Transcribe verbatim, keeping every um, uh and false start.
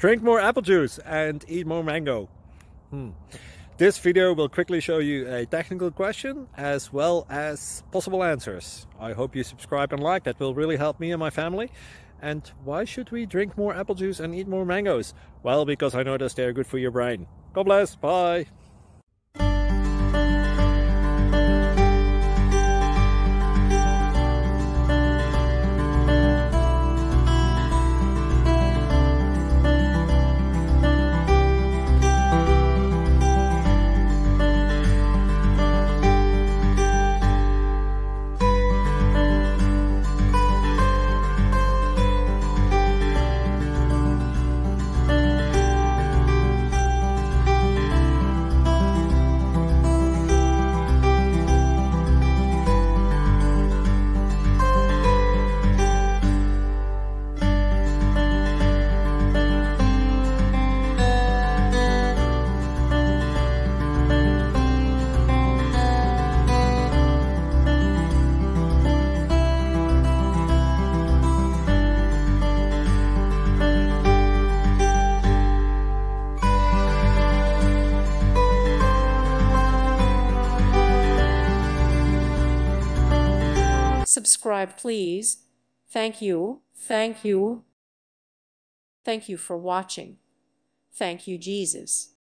Drink more apple juice and eat more mango. Hmm. This video will quickly show you a technical question as well as possible answers. I hope you subscribe and like, that will really help me and my family. And why should we drink more apple juice and eat more mangoes? Well, because I noticed they're good for your brain. God bless, bye! Subscribe, please. Thank you. Thank you. Thank you for watching. Thank you, Jesus.